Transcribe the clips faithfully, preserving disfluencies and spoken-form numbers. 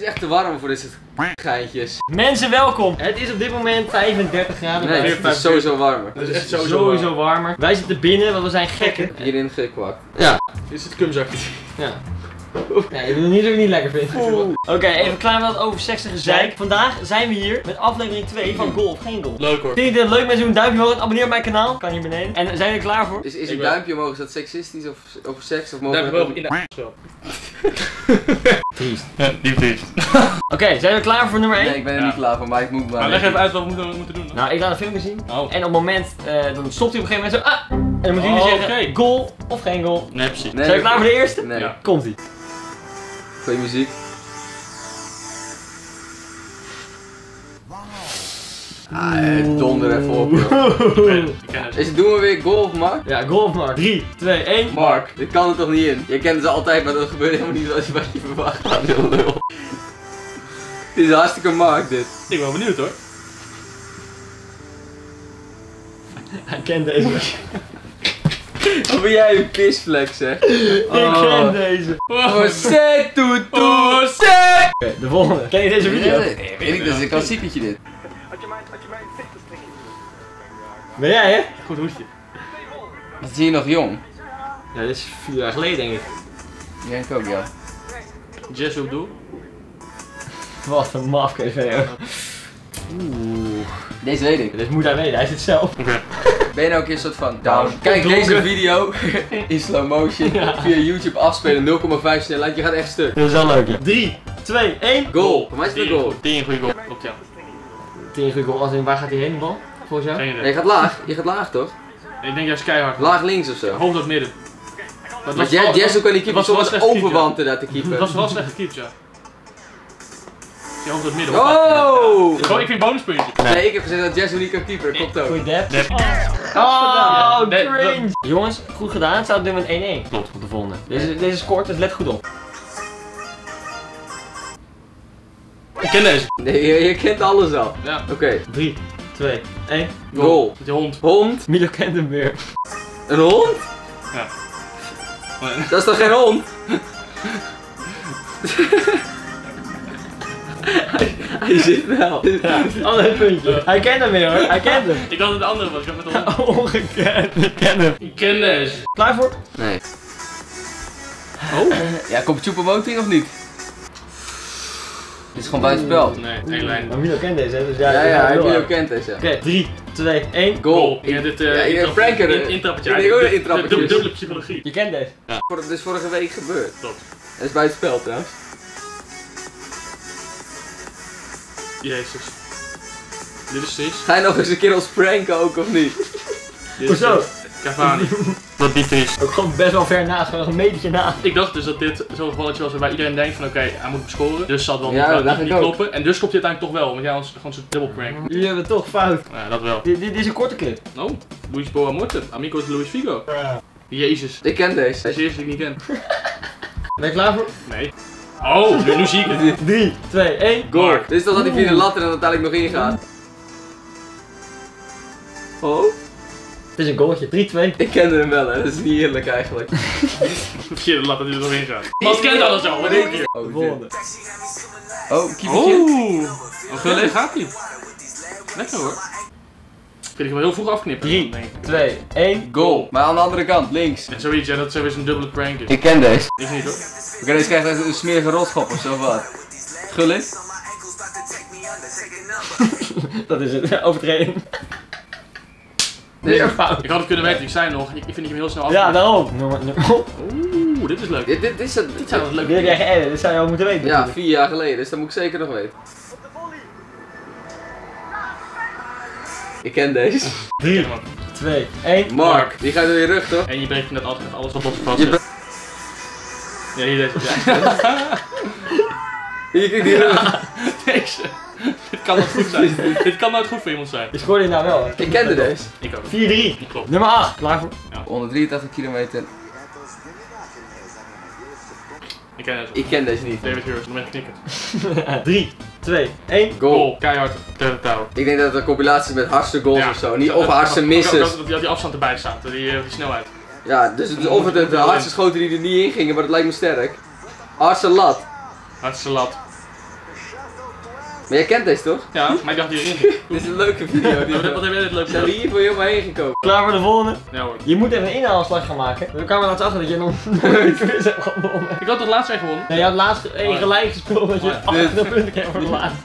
is echt te warm voor deze geintjes. Mensen, welkom. Het is op dit moment vijfendertig graden. Nee, het is sowieso warmer. Het is echt sowieso, sowieso warmer. Wij zitten binnen, want we zijn gekken. Hierin gekwakt. Ja. Dit is het kumzakje. Ja. Nee, ik wil niet dat ik niet lekker vind. Oké, okay, even klaar met dat over seks en gezeik. Vandaag zijn we hier met aflevering twee van Goal of Geen Goal. Leuk hoor. Vind je dit leuk? Mensen doen een duimpje omhoog en abonneer op mijn kanaal. Kan hier beneden. En zijn we er klaar voor? Is, is een Ik duimpje omhoog, is dat seksistisch of over seks? Of mogen Duimpje we omhoog in de spel. Triest. Ja, niet triest. Oké, okay, zijn we klaar voor nummer één? Nee, ik ben er Ja. niet klaar voor, maar ik moet maar... Maar leg even uit wat we moeten, moeten doen. Nou, ik laat een filmpje zien. Oh. En op het moment, uh, dan stopt hij op een gegeven moment zo, ah! En dan moet jullie Oh, zeggen, okay. goal of geen goal. Nee, precies. Nee, Zijn we klaar voor de eerste? Nee. Ja. Komt ie. Goeie muziek. Ah, donder even op, joh. Ik ken het, ik ken het. Is het, doen we weer goal of Mark? Ja, goal of Mark. drie, twee, één. Mark, dit kan er toch niet in? Je kent ze altijd, maar dat gebeurt helemaal niet zoals je bij je verwacht. Ah, nul nul. Dit is hartstikke Mark, dit. Ik ben wel benieuwd hoor. Hij kent deze. Wat ben jij een pisflex, hè? Ik ken deze. Oh, zet, toe, toe, Oh, zet! Oké, de volgende. Ken je deze video? Nee, weet ik, dat is een klassiekertje dit. Ben jij, hè? Goed hoedje. Wat is hier nog jong? Ja, dit is vier jaar geleden, denk ik. Ik denk ook, ja. Jazz op doel. Wat een mafke video. Oeh. Deze weet ik. Dit moet hij weten, hij zit zelf. Oké. Ben je nou ook een soort van down? Kijk Dronken. deze video in slow motion Ja. via YouTube afspelen, nul komma vijf snelheid, je gaat echt stuk. Dat is wel leuk, ja. drie, twee, één. Goal. Voor mij is het een goal. Tien goede goal. Klopt ja. Tien goede goal, als in waar gaat hij heen, de bal? Volgens jou? Geen Nee, idee. je gaat laag, je gaat laag toch? Ik denk juist keihard. Laag links of zo. Hoofd op midden. Dat Maar Jess Jess ook kan die keeper was wel soms slecht gekiept, overwanten daar te Dat keeper. was wel slecht gekiept, ja. Je hoofd op midden. Oh! Gewoon, ik vind bonuspuntje. Nee, ik heb gezegd dat Jess niet kan keeper, dat klopt ook. Goeie dab. Dab. Oh, Nee, cringe. Jongens, goed gedaan. Het staat op dit moment één één. Klopt, op de volgende. Deze, deze scoort, dus let goed op. Ik ken deze. Nee, je, je kent alles al. Ja. Oké, drie, twee, één. goal. Met die hond. Hond? Milo kent hem weer. Een hond? Ja. Nee. Dat is toch geen hond? hij, hij zit wel. Ja, ander puntje. Hij kent hem weer hoor, hij kent hem. Ik dacht dat het de andere was. Ik had met de hond. Ongekend, ik ken hem. Ik ken deze. Klaar voor? Nee. Oh? Ja, komt Choupo-Moting of niet? Dit is gewoon buitenspel. Nee, één lijn. Maar Milo kent deze, hè? Dus ja, Ja, die ja, gaat hij heel Milo hard. kent deze. Oké, drie, twee, één. Goal. Ik heb dit uh, Ja, intrap- pranker, in- hè? intrappetje. Ik denk ook een de- intrappetje. de- Dubbele psychologie. Je kent deze. Voor- Dit is vorige week gebeurd. Klopt. Het is buitenspel trouwens. Jezus. Dit is Sis. Ga je nog eens een keer ons pranken ook of niet? Dit is Hoezo? uh, Cavani. Wat niet is. Ook gewoon best wel ver naast, gewoon een metertje na. Ik dacht dus dat dit zo'n gevalletje was waarbij iedereen denkt van oké, hij moet hem scoren. Dus zal het wel Ja, niet, dat dacht niet, ik niet ook. kloppen. En dus klopt dit uiteindelijk toch wel, want jij was gewoon zo'n double prank. Jullie hebben het toch fout. Ja, dat wel. Dit, dit is een korte clip. Oh, Luis Boa Morte. Amigos Luis Figo. Jezus. Ik ken Dat is deze. de eerste die ik niet ken. Ben je klaar voor? Nee. Oh, nu, nu zie ik het. drie, twee, één. Goal. Mark. Dit is toch dat hij via de lat er dan uiteindelijk nog ingaat? Oh? Het is een goaltje. drie, twee. Ik kende hem wel, hè. Dat is niet eerlijk eigenlijk. Verkeerde lat dat hij er nog in gaat. Wat kent alles al? Wat denk je? Oh, De dit. volgende. Oh, keepertje. Oeh. Oh, gullig gaat hij. Lekker hoor. Vind ik hem heel vroeg afknippen. drie, denk ik. twee, één. Goal. Maar aan de andere kant, links. En zoiets, ja, dat sowieso een dubbele prank is. Ik ken deze. Ik niet hoor. Ik ken deze krijgt een smerige rotschop of zo of wat. Gullit. Dat is het. Overtreding. Weer fout. Ik had het kunnen weten, ik zei nog, ik, ik vind dat je hem heel snel af. Ja, daarom. Nummer, nummer. Oeh, dit is leuk. Dit, dit, dit is het. Dit zou wel leuk Dit heb jij geëdit, dit zou je al moeten weten. Ja, natuurlijk. vier jaar geleden, dus dat moet ik zeker nog weten. Ik ken deze. drie, twee, één. Mark, die gaat door je rug toch? En je brengt net altijd alles wat op vast. Je Ja, bre- hier deze. Ja. Hier kijk die rug. Deze. Dit kan nooit goed zijn. Dit kan nooit goed voor iemand zijn. Je scoorde dit nou wel. hè? Ik kende deze. Ik ook. vier drie. Klopt. Nummer acht. Klaar voor? honderddrieëntachtig kilometer. Ik ken het. Ik ken deze niet. David Hurst, moment knikken. drie, twee, één. Goal. Goal, keihard, tegen de touw. Ik denk dat het een compilatie is met hardste goals Ja. of zo. Niet Dat- of dat- hardste dat- misses. Dat, dat, dat die afstand erbij staat, die, eh, die snelheid. Ja, dus het is of het de hardste schoten die er niet in gingen, maar dat lijkt me sterk. Hardste lat. Hardste lat. Maar jij kent deze toch? Ja, maar ik dacht hierin. Dit is een leuke video. Die Wat, wat heb jij dit leuk zijn we hier voor helemaal heen gekomen. Klaar voor de volgende? Ja hoor. Je moet even een inhaalslag gaan maken. We kwamen laatst achter dat je nog nooit quiz hebt gewonnen. Ik had toch laatst weer gewonnen? Nee, je had laatst één gelijk gespeeld dat je Oh ja. achtentwintig punten kreeg voor de laatste.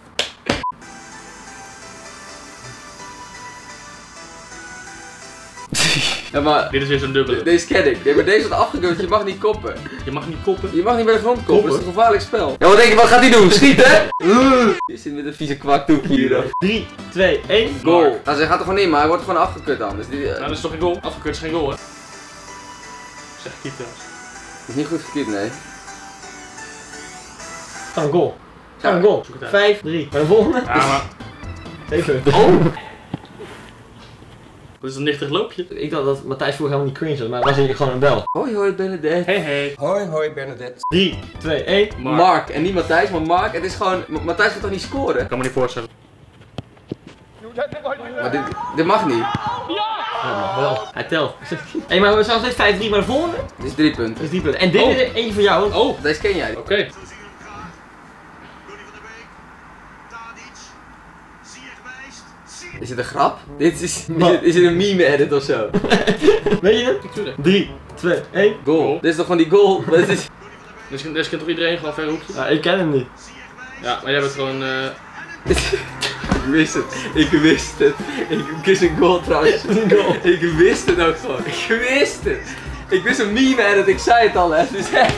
Ja, maar Dit is weer zo'n dubbele. deze ken ik. Nee, maar deze wordt afgekeurd. Je mag niet koppen. Je mag niet koppen. Je mag niet bij de grond koppen. Dat is een gevaarlijk spel. Ja, wat denk je? Wat gaat hij doen? Schieten? Je zit met een vieze kwakdoek hier dan. drie, twee, één. Goal. Nou, ze gaat er gewoon in, maar hij wordt gewoon afgekeurd dan. Dus die, uh, Nou, dat is toch geen goal? Afgekeurd is geen goal, hè? Zeg keep trouwens. is niet goed gekiept, nee. Gewoon een goal. Ja, Gewoon een goal. zoek het uit. vijf, drie. Maar de volgende? Ja, maar Even. Oh! dat is een nichtig loopje. Ik dacht dat Matthijs vroeger helemaal niet cringe was, maar was hij gewoon een bel. Hoi hoi Benedette. Hey hey. Hoi, hoi Bernadette. drie, twee, één. Mark. Mark. En niet Matthijs, maar Mark. Het is gewoon... M- Matthijs gaat toch niet scoren? Ik kan me niet voorstellen. Maar dit, dit mag niet. Ja, mag wel. Hij telt. Hé, hey, maar we staan steeds vijf drie, maar de volgende Dit is drie is punten. die punt. En dit Oh. is er eentje voor jou. want- Oh, Deze ken jij. oké. Is het een grap? Dit is, is, Wat? het, is het een meme edit of zo? Weet je het? Natuurlijk. drie, twee, één. Goal. Dit is toch gewoon die goal? Dit is... Dus, dus kent toch iedereen gewoon ver hoekje? Ja, ik ken hem niet. Ja, maar jij bent gewoon... eh Ik wist het. Ik wist het. Ik wist een goal trouwens. Een goal. Ik wist het ook gewoon. Ik wist het. Ik wist een meme edit. Ik zei het al hè. Dus echt.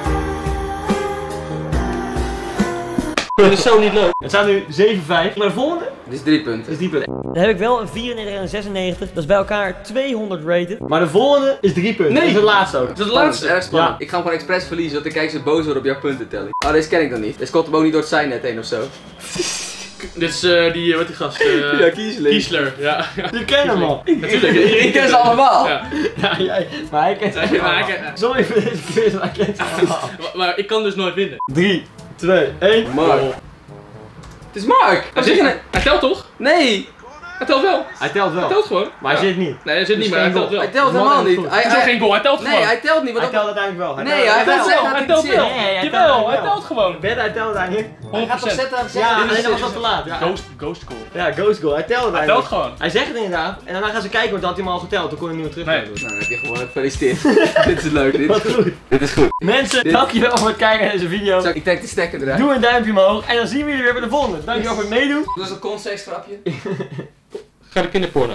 Dat is zo niet leuk. Het staat nu zeven vijf. Maar de volgende Dit is drie punten. is die punt. Dan heb ik wel een vierennegentig en een zesennegentig. Dat is bij elkaar tweehonderd rated. Maar de volgende is drie punten. Nee. Dat is de laatste ook. dat is de Spannend, laatste. erg spannend. Ja. Ik ga hem gewoon expres verliezen, want dan kijken ze boos worden op jouw puntentelling. Oh, deze ken ik dan niet. Deze komt hem ook niet door het zijn net heen of zo. Dit is eh die, eh, wat die gast? eh Ja, Kiesling. Kiesler, ja. Je kent hem al. Natuurlijk. Ik ken ze allemaal. Ja. Ja, jij. Maar hij kent Ja, hem maar allemaal. hij kent- Sorry voor deze quiz, maar hij kent hem allemaal. Maar, maar ik kan dus nooit winnen. drie, twee, één. Mark. Oh. Het is Mark. Hij, Wat zit, zeg je nou? hij telt toch? Nee. Hij telt wel. Hij telt wel. Hij telt gewoon. Maar hij Ja. zit niet. Nee, hij zit Dus niet, maar hij geen telt wel. Hij telt Dat is helemaal wel niet. goed. Hij, Het is ook geen goal, hij telt nee, gewoon. hij telt niet. Hij Want telt op... uiteindelijk wel. Hij Nee, telt- hij gaat telt zeggen wel. dat Hij telt zit. wel. Nee, hij telt Jawel, wel. hij telt gewoon. Ben, hij telt uiteindelijk. Hij gaat toch zetten aan Ja, zeggen. alleen dat was al te laat. Ja. Ghost, ghost goal. Ja, ghost goal. Hij telt Hij uiteindelijk. telt gewoon. Hij zegt het inderdaad. En daarna gaan ze kijken, want dan had hij hem al geteld. Dan kon hij niet meer terug. Nee. doen. Nou, dan heb je gewoon gefeliciteerd. Dit is leuk. Dit Wat is, goed. dit is goed. Mensen, Dit- dankjewel voor het kijken naar deze video. Zo, ik trek de stekker eruit. Doe een duimpje omhoog. En dan zien we jullie weer bij de volgende. Dankjewel voor het meedoen. Dat is een context-grapje. Ga de kinderporno.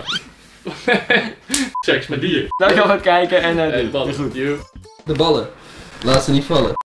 Seks met dieren. Dankjewel voor het kijken en uh, Eh, doei. wat? Doei goed. You. De ballen. Laat ze niet vallen.